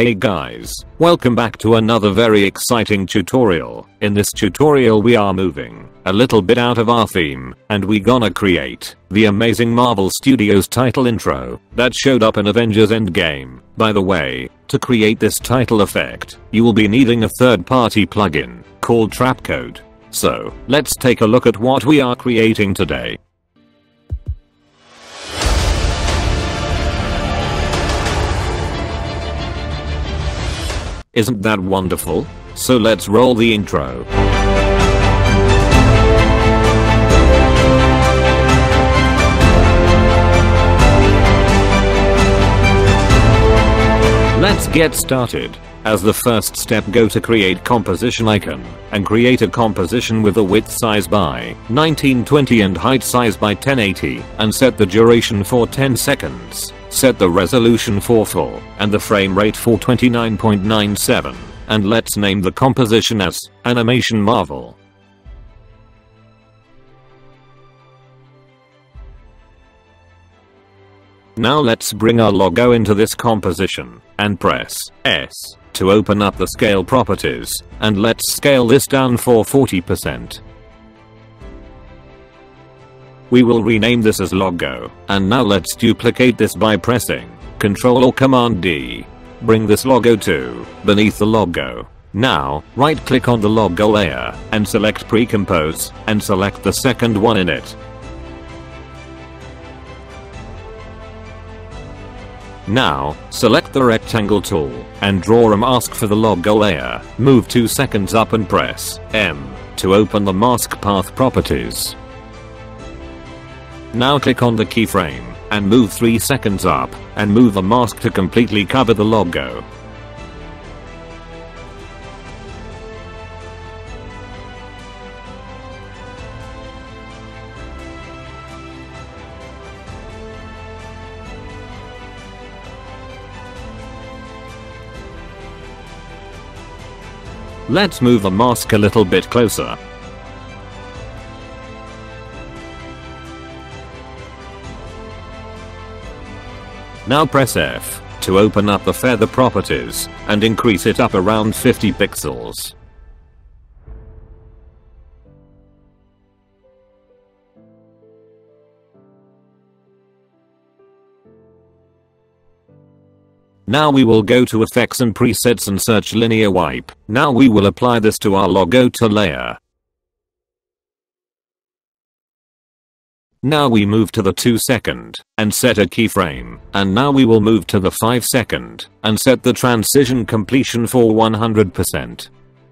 Hey guys, welcome back to another very exciting tutorial. In this tutorial we are moving a little bit out of our theme and we gonna create the amazing Marvel Studios title intro that showed up in Avengers Endgame. By the way, to create this title effect, you will be needing a third-party plugin called Trapcode. So, let's take a look at what we are creating today. Isn't that wonderful? So let's roll the intro. Let's get started. As the first step, go to create composition icon and create a composition with a width size by 1920 and height size by 1080 and set the duration for 10 seconds. Set the resolution for 4 and the frame rate for 29.97 and let's name the composition as Animation Marvel. Now let's bring our logo into this composition and press S to open up the scale properties and let's scale this down for 40%. We will rename this as logo and now let's duplicate this by pressing Ctrl or Command D. Bring this logo to beneath the logo. Now right click on the logo layer and select Pre-Compose and select the second one in it. Now, select the rectangle tool and draw a mask for the logo layer. Move 2 seconds up and press M to open the mask path properties. Now click on the keyframe and move 3 seconds up and move the mask to completely cover the logo. Let's move the mask a little bit closer. Now press F to open up the feather properties and increase it up around 50 pixels. Now we will go to effects and presets and search linear wipe. Now we will apply this to our logo to layer. Now we move to the 2 second and set a keyframe and now we will move to the 5 second and set the transition completion for 100%.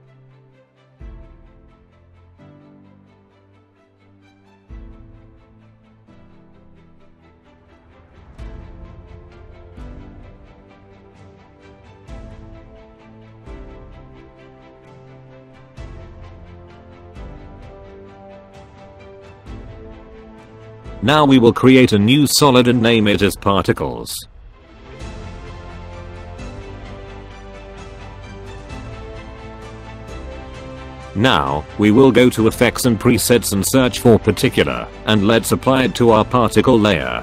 Now we will create a new solid and name it as Particles. Now, we will go to effects and presets and search for particular, and let's apply it to our particle layer.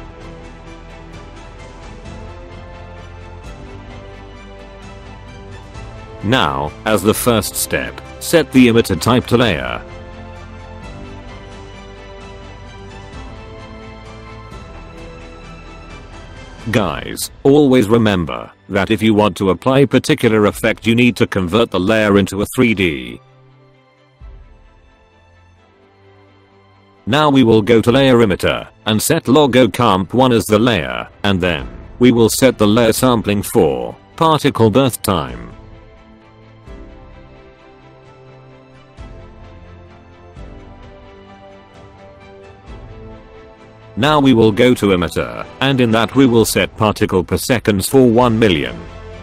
Now, as the first step, set the emitter type to layer. Guys, always remember that if you want to apply a particular effect you need to convert the layer into a 3D. Now we will go to layer emitter and set logo comp 1 as the layer and then we will set the layer sampling for particle birth time. Now we will go to emitter and in that we will set particle per seconds for 1 million.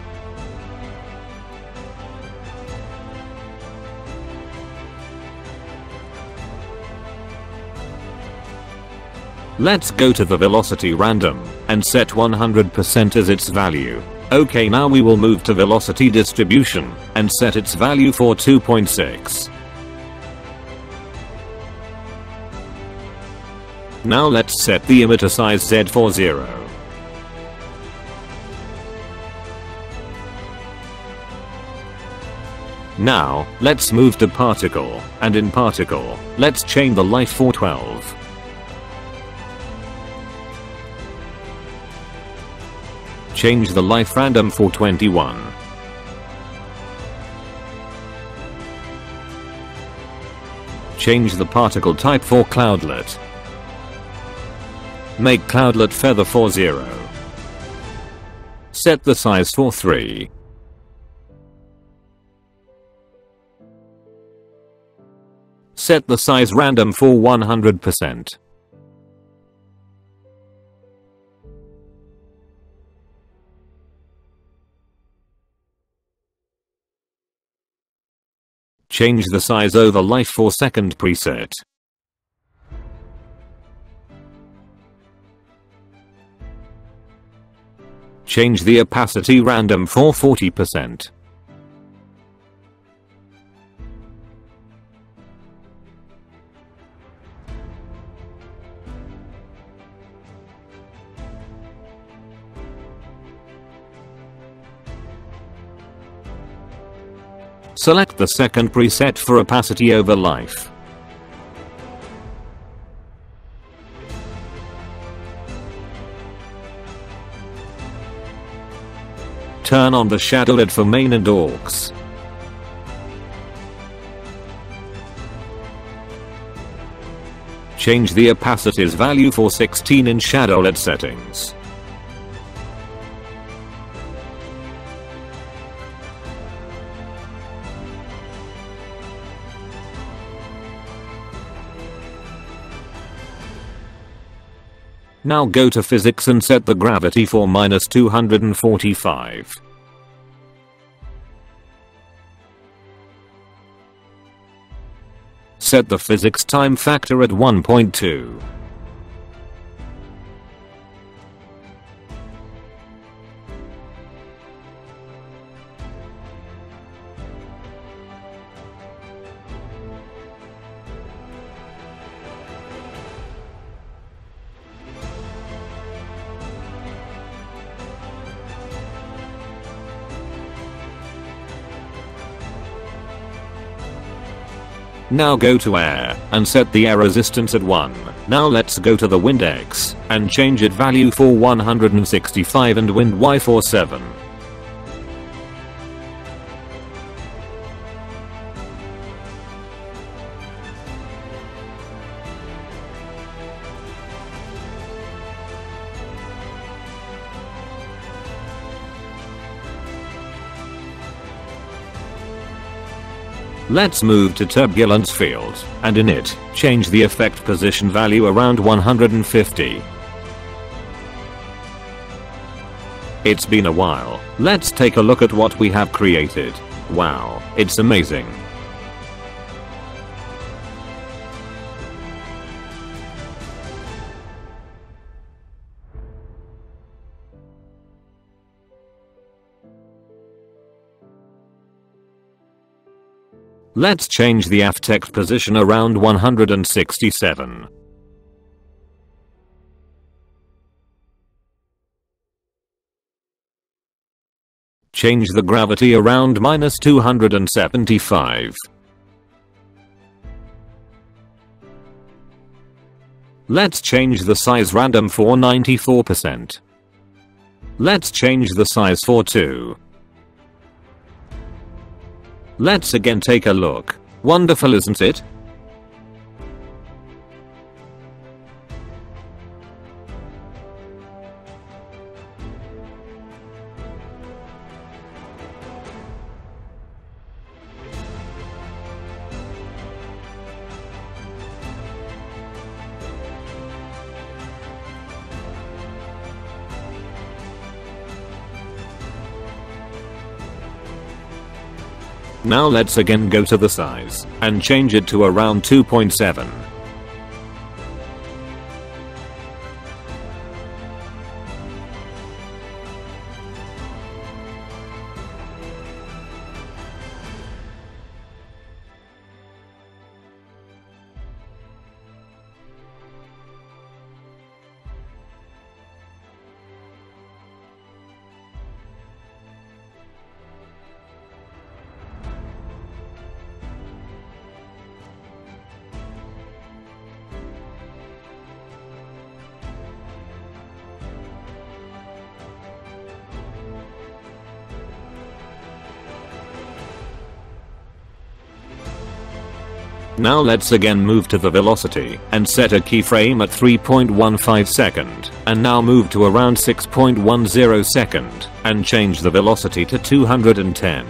Let's go to the velocity random and set 100% as its value. Okay, now we will move to velocity distribution and set its value for 2.6. Now let's set the emitter size Z for 0. Now, let's move to particle, and in particle, let's change the life for 12. Change the life random for 21. Change the particle type for cloudlet. Make cloudlet feather for 0. Set the size for 3. Set the size random for 100%. Change the size over life for second preset. Change the opacity random for 40%. Select the second preset for opacity over life. Turn on the shadow LED for main and orcs. Change the opacity's value for 16 in shadow LED settings. Now go to physics and set the gravity for -245. Set the physics time factor at 1.2. Now go to air, and set the air resistance at 1. Now let's go to the wind X, and change it value for 165 and wind Y for 7. Let's move to turbulence field, and in it, change the effect position value around 150. It's been a while, let's take a look at what we have created. Wow, it's amazing. Let's change the affect position around 167. Change the gravity around -275. Let's change the size random for 94%. Let's change the size for 2. Let's again take a look. Wonderful, isn't it? Now let's again go to the size, and change it to around 2.7. Now let's again move to the velocity and set a keyframe at 3.15 second, and now move to around 6.10 second and change the velocity to 210.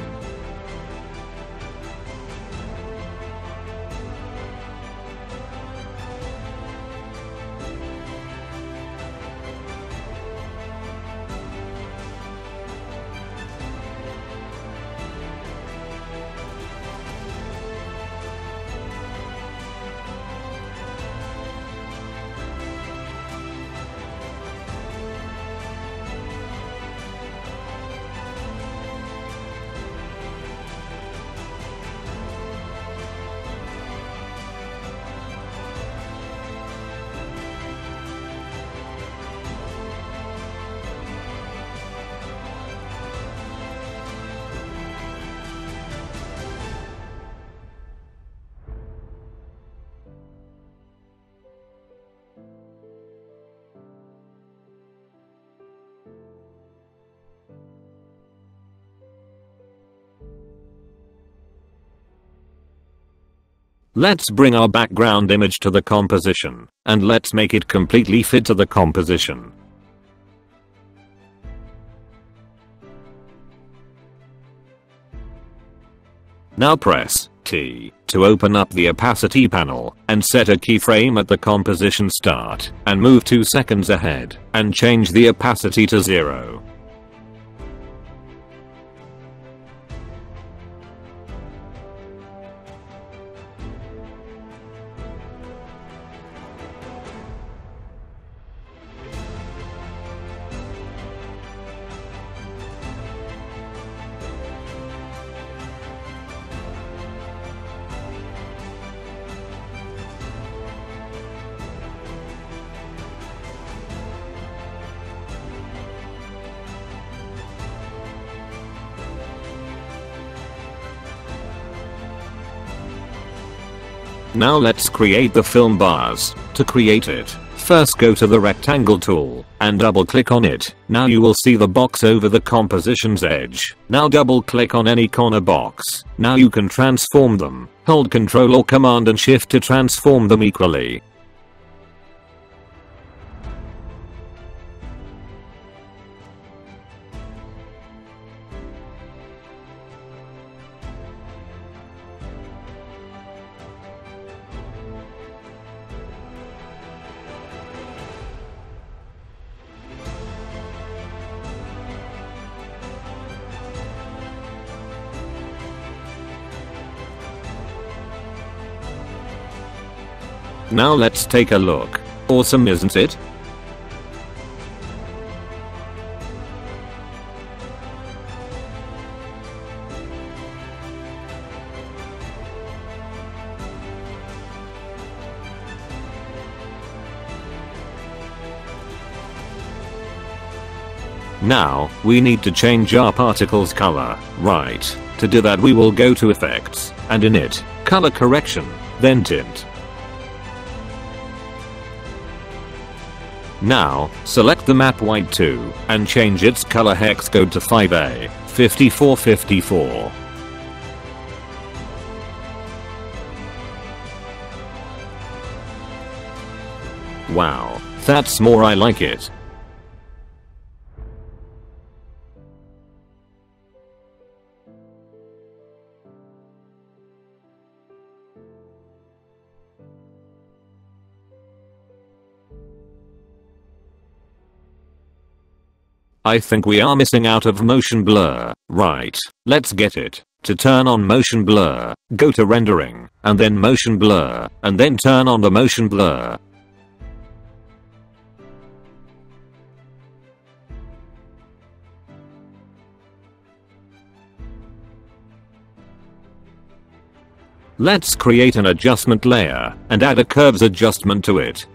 Let's bring our background image to the composition, and let's make it completely fit to the composition. Now press T to open up the opacity panel and set a keyframe at the composition start and move 2 seconds ahead and change the opacity to 0. Now let's create the film bars. To create it, first go to the rectangle tool and double click on it. Now you will see the box over the composition's edge. Now double click on any corner box. Now you can transform them. Hold Ctrl or Command and Shift to transform them equally. Now let's take a look. Awesome, isn't it? Now, we need to change our particle's color, right? To do that we will go to Effects, and in it, Color Correction, then Tint. Now, select the map white 2, and change its color hex code to 5A, 5454. Wow, that's more, I like it. I think we are missing out of motion blur. Right, let's get it. To turn on motion blur, go to rendering, and then motion blur, and then turn on the motion blur. Let's create an adjustment layer and add a curves adjustment to it.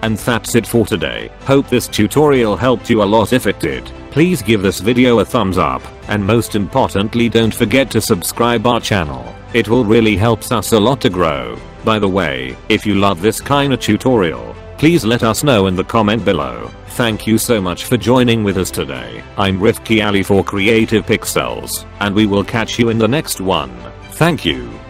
And that's it for today. Hope this tutorial helped you a lot. If it did, please give this video a thumbs up, and most importantly don't forget to subscribe our channel. It will really helps us a lot to grow. By the way, if you love this kind of tutorial, please let us know in the comment below. Thank you so much for joining with us today. I'm Rifki Ali for Creative Pixelz'z, and we will catch you in the next one. Thank you.